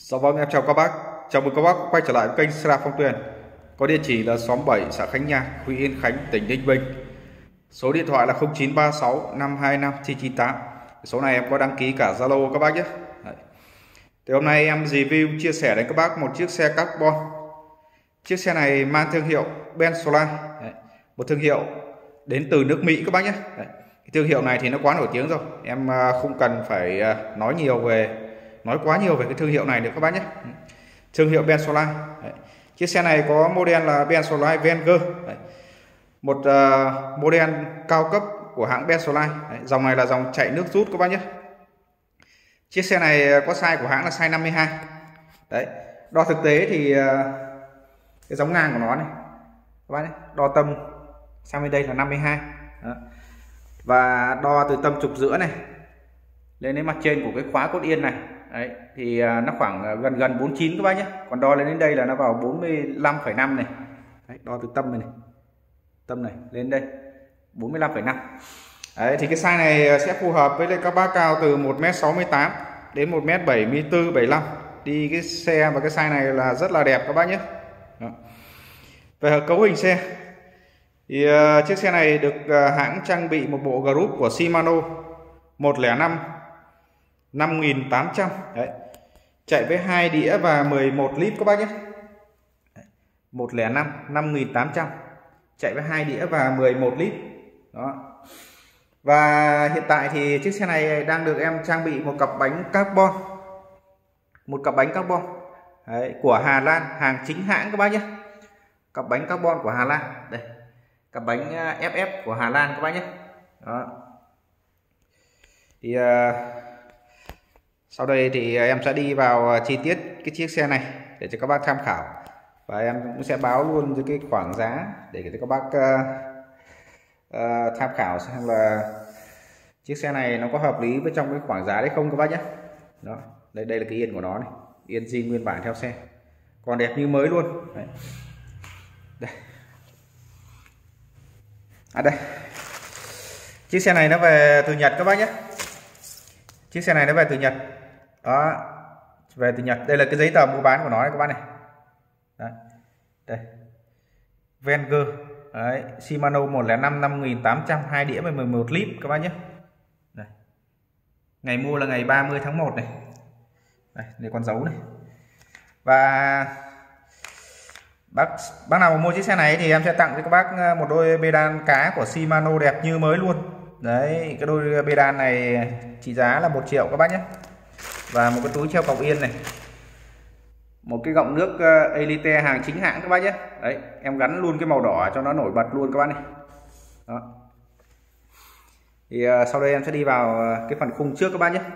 Dạ vâng, em chào các bác. Chào mừng các bác quay trở lại với kênh xe đạp Phong Tuyền. Có địa chỉ là xóm 7, xã Khánh Nhạc, huyện Yên Khánh, tỉnh Ninh Bình. Số điện thoại là 0936 525 998. Số này em có đăng ký cả Zalo các bác nhé. Đấy. Thì hôm nay em review chia sẻ đến các bác một chiếc xe carbon. Chiếc xe này mang thương hiệu Bensola. Đấy. Một thương hiệu đến từ nước Mỹ các bác nhé. Đấy. Cái thương hiệu này thì nó quá nổi tiếng rồi. Em không cần phải nói quá nhiều về cái thương hiệu này được các bác nhé. Thương hiệu Bensola. Chiếc xe này có model là Bensola Venger. Một model cao cấp của hãng Bensola. Dòng này là dòng chạy nước rút các bác nhé. Chiếc xe này có size của hãng là size 52. Đấy, đo thực tế thì cái giống ngang của nó này các bác nhé, đo tâm sang bên đây là 52. Đó. Và đo từ tâm trục giữa này lên đến mặt trên của cái khóa cốt yên này. Đấy, thì nó khoảng gần 49 các bác nhé. Còn đo lên đến đây là nó vào 45,5 này. Đấy, đo từ tâm này, tâm này lên đây 45,5. Đấy, thì cái size này sẽ phù hợp với các bác cao từ 1m68 đến 1m74 75. Đi cái xe và cái size này là rất là đẹp các bác nhé. Đó. Về cấu hình xe thì chiếc xe này được hãng trang bị một bộ group của Shimano 105 5800. Đấy. Chạy với 2 đĩa và 11 lít các bác nhé. 105 5800 chạy với 2 đĩa và 11 lít. Đó. Và hiện tại thì chiếc xe này đang được em trang bị một cặp bánh carbon. Một cặp bánh carbon. Đấy, của Hà Lan, hàng chính hãng các bác nhé. Cặp bánh carbon của Hà Lan. Đây. Cặp bánh FF của Hà Lan các bác nhé. Đó. Thì sau đây thì em sẽ đi vào chi tiết cái chiếc xe này để cho các bác tham khảo. Và em cũng sẽ báo luôn cái khoảng giá để cho các bác tham khảo xem là chiếc xe này nó có hợp lý với trong cái khoảng giá đấy không các bác nhé. Đó, đây là cái yên của nó này, yên zin nguyên bản theo xe, còn đẹp như mới luôn. Đấy. Đây. Đây, chiếc xe này nó về từ Nhật các bác nhé. Chiếc xe này nó về từ Nhật. Đó, về từ Nhật. Đây là cái giấy tờ mua bán của nó này các bác này. Đấy. Đây, Venger. Đấy, Shimano 105 5800 2 đĩa với 11 lít các bác nhé. Đây. Ngày mua là ngày 30 tháng 1 này. Đây con dấu này. Và bác nào mua chiếc xe này thì em sẽ tặng cho các bác một đôi pedal cá của Shimano đẹp như mới luôn. Đấy, cái đôi pedal này trị giá là 1 triệu các bác nhé. Và một cái túi treo cọc yên này, một cái gọng nước Elite hàng chính hãng các bác nhé. Đấy, em gắn luôn cái màu đỏ cho nó nổi bật luôn các bác này. Đó. Thì sau đây em sẽ đi vào cái phần khung trước các bác nhé.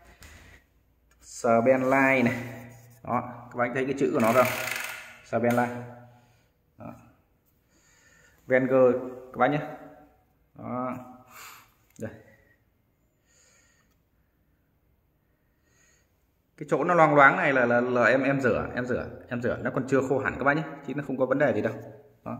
Sbenline này. Đó, các bác thấy cái chữ của nó không? Sbenline. Đó. Venger các bác nhé. Đó. Đây. Cái chỗ nó loang loáng này là em rửa nó còn chưa khô hẳn các bác nhé, chứ nó không có vấn đề gì đâu. Đó.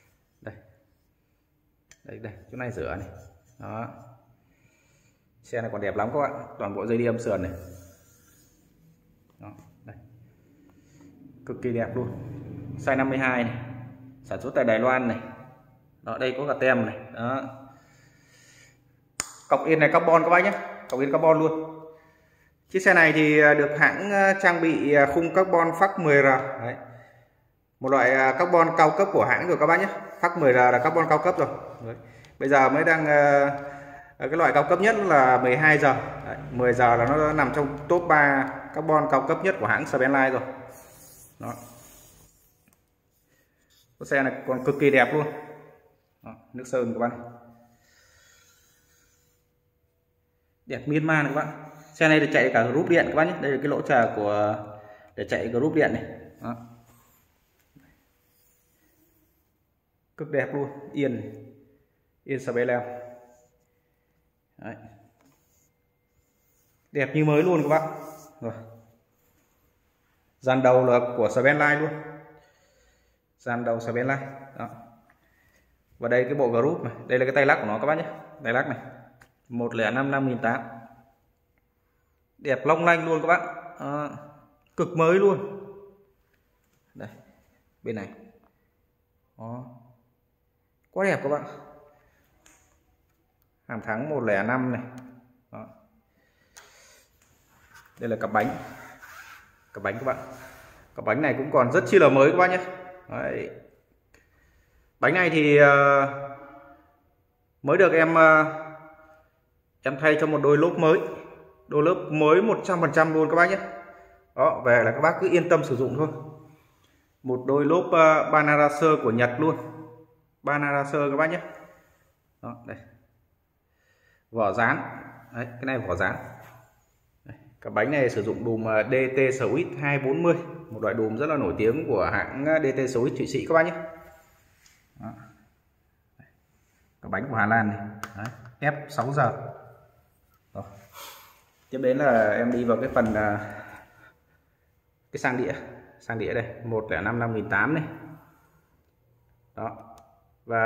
Đây chỗ này rửa này. Đó, xe này còn đẹp lắm các bạn, toàn bộ dây đi âm sườn này. Đó. Đây. Cực kỳ đẹp luôn, size 52 này, sản xuất tại Đài Loan này. Đó, đây có cả tem này. Đó, cọc yên này carbon các bác nhé, cọc yên carbon luôn. Chiếc xe này thì được hãng trang bị khung carbon FAC 10R. Đấy. Một loại carbon cao cấp của hãng rồi các bác nhé. FAC 10R là carbon cao cấp rồi. Đấy. Bây giờ mới đang cái loại cao cấp nhất là 12 giờ. Đấy. 10 giờ là nó nằm trong top 3 carbon cao cấp nhất của hãng Sbenline rồi. Đó. Cái xe này còn cực kỳ đẹp luôn. Đó. Nước sơn các bác này. Đẹp miên man này các bạn. Xe này được chạy cả group điện các bác nhé. Đây là cái lỗ chờ của để chạy group điện này. Đó. Cực đẹp luôn, yên Sbenline. Đấy. Đẹp như mới luôn các bác. Rồi. Dàn đầu là của Sbenline luôn. Dàn đầu Sbenline. Đó. Và đây cái bộ group này, đây là cái tay lắc của nó các bác nhé. Tay lắc này. 105 5800. Đẹp long lanh luôn các bác. cực mới luôn. Đây, bên này. Đó. Quá đẹp các bạn. Hàm thắng 105 này. Đó. Đây là cặp bánh. Cặp bánh các bạn. Cặp bánh này cũng còn rất chi là mới các bạn nhé. Đấy. Bánh này thì mới được em thay cho một đôi lốp mới. Đôi lốp mới 100% luôn các bác nhé. Đó, về là các bác cứ yên tâm sử dụng thôi. Một đôi lốp Banaracer của Nhật luôn. Banaracer các bác nhé. Đó, đây. Vỏ dán. Đấy, cái này vỏ dán. Cái bánh này sử dụng đùm DT Swiss 240, một loại đùm rất là nổi tiếng của hãng DT Swiss Thụy Sĩ các bác nhé. Đó. Cái bánh của Hà Lan này. Đấy, F6 giờ. Đó. Tiếp đến là em đi vào cái phần cái sang đĩa đây 105 5008 này. Đó. Và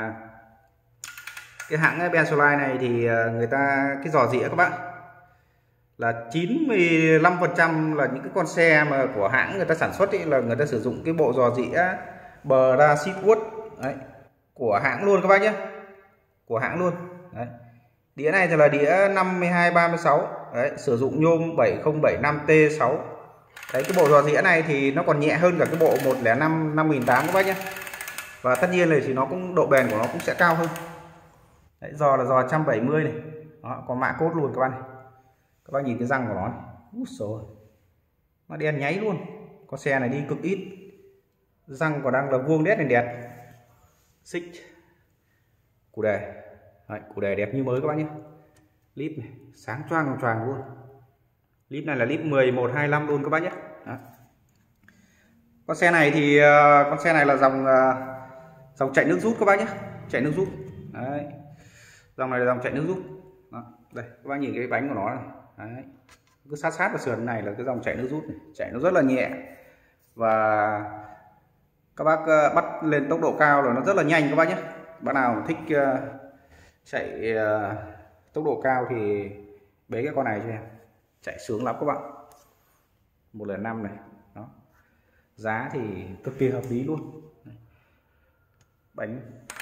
cái hãng Bensolite này thì người ta cái giò dĩa các bạn là 95% là những cái con xe mà của hãng người ta sản xuất ấy, là người ta sử dụng cái bộ giò dĩa Brasitwood đấy, của hãng luôn các bác nhé, của hãng luôn. Đấy. Đĩa này thì là đĩa 5236 đấy, sử dụng nhôm 7075T6. Đấy, cái bộ giò dĩa này thì nó còn nhẹ hơn cả cái bộ 105 5008 các bác nhé. Và tất nhiên là thì nó cũng độ bền của nó cũng sẽ cao hơn. Đấy, giò là giò 170 này. Đó, có mã cốt luôn các bạn này. Các bác nhìn cái răng của nó này. Úi xồi. Nó đen nháy luôn. Con xe này đi cực ít. Răng còn đang là vuông đét này đẹp. Xích. Củ đề. Đấy, củ đề đẹp như mới các bác nhé. Líp này, sáng choang choàng luôn. Líp này là líp 1125 luôn các bác nhé. Đó. Con xe này thì con xe này là dòng chạy nước rút các bác nhé. Chạy nước rút. Đấy. Dòng này là dòng chạy nước rút. Đó. Đây, các bác nhìn cái bánh của nó này. Đấy. Cứ sát vào sườn này là cái dòng chạy nước rút này. Chạy nó rất là nhẹ. Và các bác bắt lên tốc độ cao là nó rất là nhanh các bác nhé. Bác nào thích chạy tốc độ cao thì bế cái con này cho em. Chạy sướng lắm các bạn. 105 này. Đó. Giá thì cực kỳ hợp lý luôn. Bánh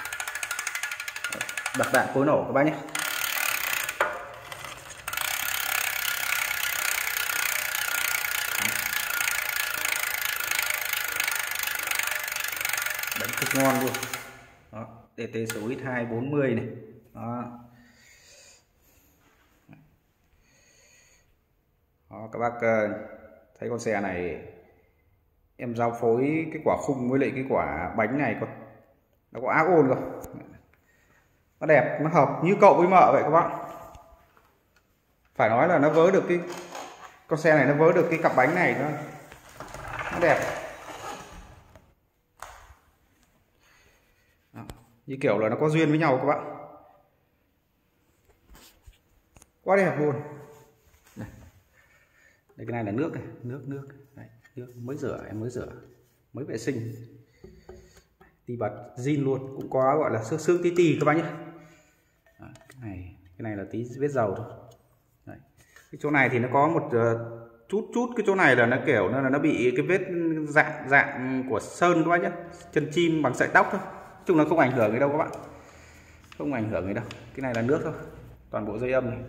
đặc đạn cối nổ các bác nhé. Bánh cực ngon luôn. Đó, DT Swiss 240 này. Đó. Đó, các bác thấy con xe này em giao phối cái quả khung với lại cái quả bánh này nó có ác ôn rồi. Nó đẹp, nó hợp như cậu với mợ vậy các bạn. Phải nói là nó vớ được cái con xe này, nó vớ được cái cặp bánh này nó đẹp. Đó, như kiểu là nó có duyên với nhau các bạn. Quá đẹp luôn. Đây, cái này là nước này, nước. Đấy, nước mới rửa, em mới rửa, mới vệ sinh. Tí bật zin luôn, cũng có gọi là xước tí các bác nhé. Đấy, cái này là tí vết dầu thôi. Đấy. Cái chỗ này thì nó có một chút cái chỗ này là nó kiểu nó bị cái vết dạng của sơn các bác nhé, chân chim bằng sợi tóc thôi. Nói chung là không ảnh hưởng gì đâu các bạn, không ảnh hưởng gì đâu. Cái này là nước thôi, toàn bộ dây âm này.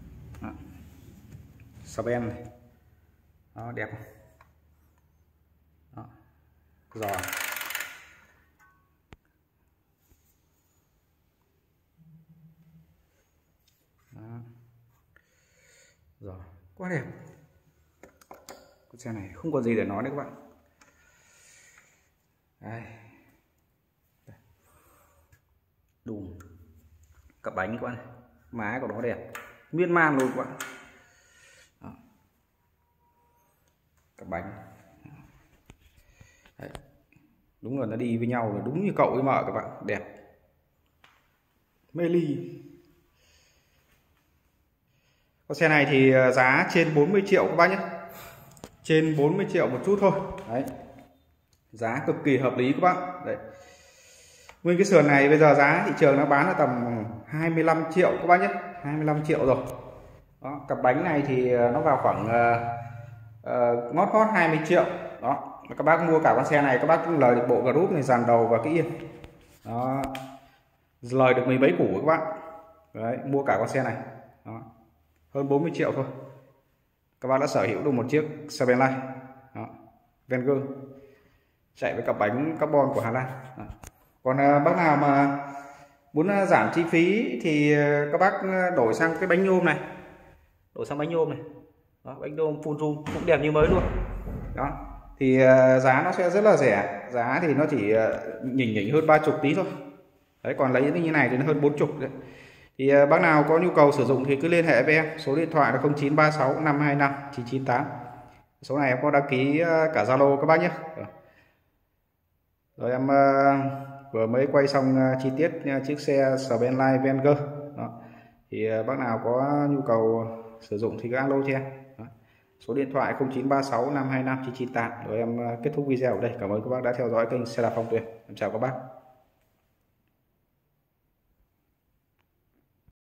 Saben này. Đó, đẹp không? Đó. Giò. Đó. Rồi, quá đẹp. Con xe này không có gì để nói đấy các bạn. Đây. Đùm. Cặp bánh các bạn này. Má của nó đẹp. Miên man luôn các bạn. Đó. Cặp bánh. Đấy. Đúng là nó đi với nhau là đúng như cậu với mợ các bạn. Đẹp. Mê ly. Con xe này thì giá trên 40 triệu các bác nhé. Trên 40 triệu một chút thôi. Đấy. Giá cực kỳ hợp lý các bác. Đấy. Nguyên cái sườn này bây giờ giá thị trường nó bán là tầm 25 triệu các bác nhé. 25 triệu rồi. Đó, cặp bánh này thì nó vào khoảng ngót 20 triệu đó. Các bác mua cả con xe này các bác cũng lời được bộ group này, dàn đầu và cái yên đó, lời được 10 mấy củ các bạn. Đấy, mua cả con xe này đó, hơn 40 triệu thôi các bác đã sở hữu được một chiếc xe Bentley đó, Venger chạy với cặp bánh carbon của Hà Lan đó. Còn bác nào mà muốn giảm chi phí thì các bác đổi sang cái bánh nhôm này, đổi sang bánh nhôm này đó, bánh nhôm full zoom cũng đẹp như mới luôn đó. Thì giá nó sẽ rất là rẻ, giá thì nó chỉ nhỉnh hơn 30 tí thôi đấy, còn lấy như này thì nó hơn 40 đấy. Thì bác nào có nhu cầu sử dụng thì cứ liên hệ với em, số điện thoại là 0936 525 998. Số này em có đăng ký cả Zalo các bác nhé. Rồi em vừa mới quay xong chi tiết chiếc xe Bentley Venger đó. Thì bác nào có nhu cầu sử dụng thì cứ alo cho em đó. Số điện thoại 0936 525 998. Rồi em kết thúc video ở đây. Cảm ơn các bác đã theo dõi kênh xe đạp Phong Tuyền. Em chào các bác.